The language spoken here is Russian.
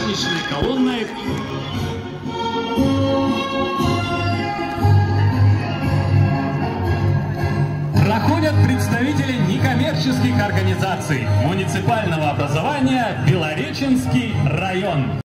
лестничной колонной. Проходят представители некоммерческих организаций муниципального образования Белореченский район.